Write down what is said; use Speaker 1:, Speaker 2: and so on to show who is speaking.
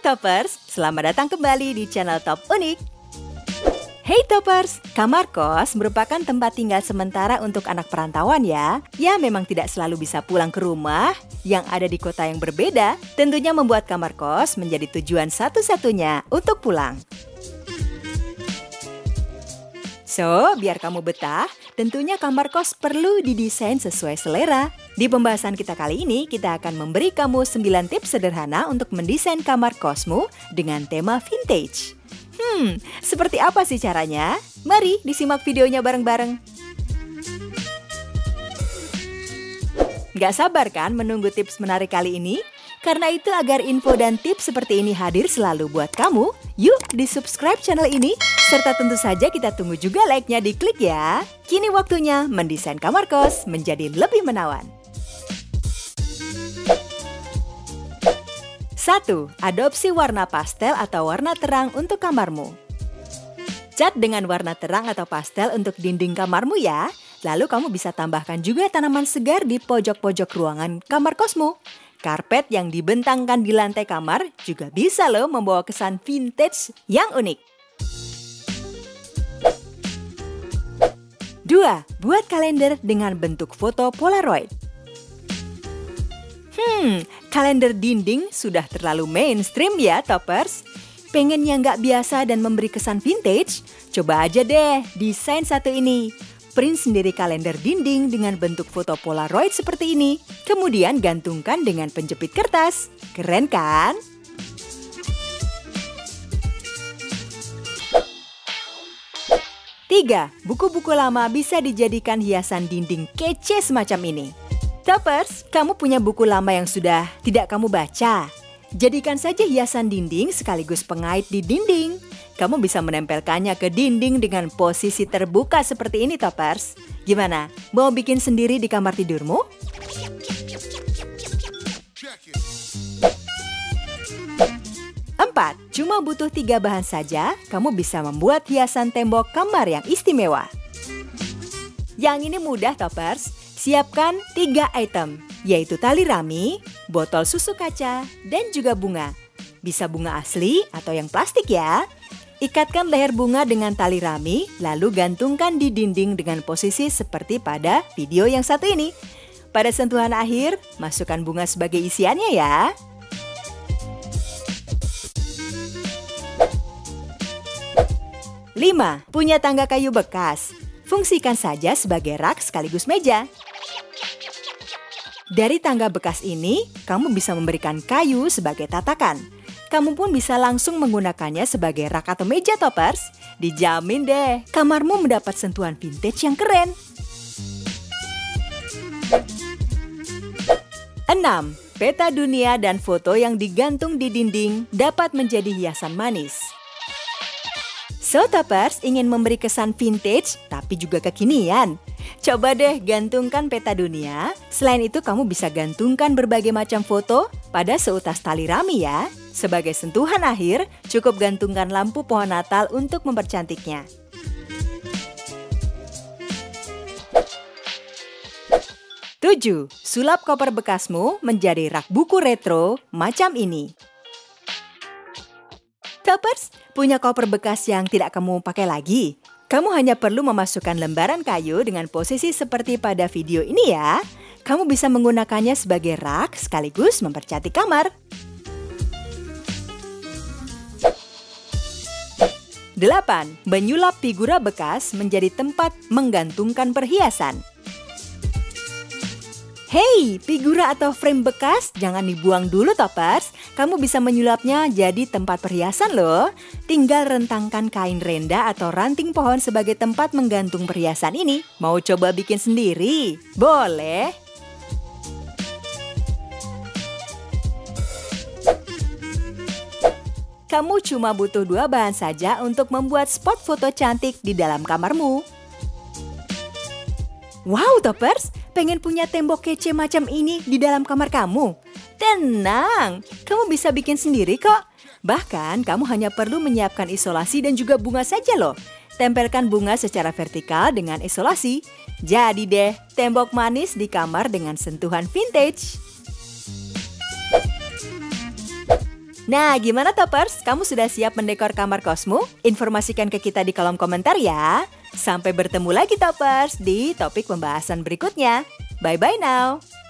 Speaker 1: Toppers, selamat datang kembali di channel Top Unik. Hey Toppers, kamar kos merupakan tempat tinggal sementara untuk anak perantauan ya. Ya memang tidak selalu bisa pulang ke rumah yang ada di kota yang berbeda. Tentunya membuat kamar kos menjadi tujuan satu-satunya untuk pulang. So, biar kamu betah, tentunya kamar kos perlu didesain sesuai selera. Di pembahasan kita kali ini, kita akan memberi kamu 9 tips sederhana untuk mendesain kamar kosmu dengan tema vintage. Seperti apa sih caranya? Mari disimak videonya bareng-bareng. Gak sabar kan menunggu tips menarik kali ini? Karena itu agar info dan tips seperti ini hadir selalu buat kamu, yuk di-subscribe channel ini, serta tentu saja kita tunggu juga like-nya diklik ya. Kini waktunya mendesain kamar kos menjadi lebih menawan. 1. Adopsi warna pastel atau warna terang untuk kamarmu. Cat dengan warna terang atau pastel untuk dinding kamarmu ya. Lalu kamu bisa tambahkan juga tanaman segar di pojok-pojok ruangan kamar kosmu. Karpet yang dibentangkan di lantai kamar juga bisa loh membawa kesan vintage yang unik. 2. Buat kalender dengan bentuk foto Polaroid. Kalender dinding sudah terlalu mainstream ya Toppers. Pengen yang nggak biasa dan memberi kesan vintage? Coba aja deh desain satu ini. Print sendiri kalender dinding dengan bentuk foto Polaroid seperti ini. Kemudian gantungkan dengan penjepit kertas. Keren kan? Tiga, buku-buku lama bisa dijadikan hiasan dinding kece semacam ini. Toppers, kamu punya buku lama yang sudah tidak kamu baca? Jadikan saja hiasan dinding sekaligus pengait di dinding. Kamu bisa menempelkannya ke dinding dengan posisi terbuka seperti ini Toppers. Gimana? Mau bikin sendiri di kamar tidurmu? 4. Cuma butuh 3 bahan saja, kamu bisa membuat hiasan tembok kamar yang istimewa. Yang ini mudah Toppers. Siapkan 3 item, yaitu tali rami, botol susu kaca, dan juga bunga. Bisa bunga asli atau yang plastik ya. Ikatkan leher bunga dengan tali rami, lalu gantungkan di dinding dengan posisi seperti pada video yang satu ini. Pada sentuhan akhir, masukkan bunga sebagai isiannya ya. Lima, punya tangga kayu bekas. Fungsikan saja sebagai rak sekaligus meja. Dari tangga bekas ini, kamu bisa memberikan kayu sebagai tatakan. Kamu pun bisa langsung menggunakannya sebagai rak atau meja Toppers. Dijamin deh, kamarmu mendapat sentuhan vintage yang keren. 6. Peta dunia dan foto yang digantung di dinding dapat menjadi hiasan manis. So Toppers ingin memberi kesan vintage tapi juga kekinian. Coba deh gantungkan peta dunia. Selain itu kamu bisa gantungkan berbagai macam foto pada seutas tali rami ya. Sebagai sentuhan akhir, cukup gantungkan lampu pohon Natal untuk mempercantiknya. 7. Sulap koper bekasmu menjadi rak buku retro macam ini. Toppers, punya koper bekas yang tidak kamu pakai lagi? Kamu hanya perlu memasukkan lembaran kayu dengan posisi seperti pada video ini ya. Kamu bisa menggunakannya sebagai rak sekaligus mempercantik kamar. 8. Menyulap figura bekas menjadi tempat menggantungkan perhiasan. Hey, figura atau frame bekas jangan dibuang dulu Toppers. Kamu bisa menyulapnya jadi tempat perhiasan loh. Tinggal rentangkan kain renda atau ranting pohon sebagai tempat menggantung perhiasan ini. Mau coba bikin sendiri? Boleh. Kamu cuma butuh 2 bahan saja untuk membuat spot foto cantik di dalam kamarmu. Wow Toppers, pengen punya tembok kece macam ini di dalam kamar kamu? Tenang, kamu bisa bikin sendiri kok. Bahkan kamu hanya perlu menyiapkan isolasi dan juga bunga saja loh. Tempelkan bunga secara vertikal dengan isolasi. Jadi deh, tembok manis di kamar dengan sentuhan vintage. Nah, gimana Toppers? Kamu sudah siap mendekor kamar kosmu? Informasikan ke kita di kolom komentar ya. Sampai bertemu lagi Toppers di topik pembahasan berikutnya. Bye-bye now.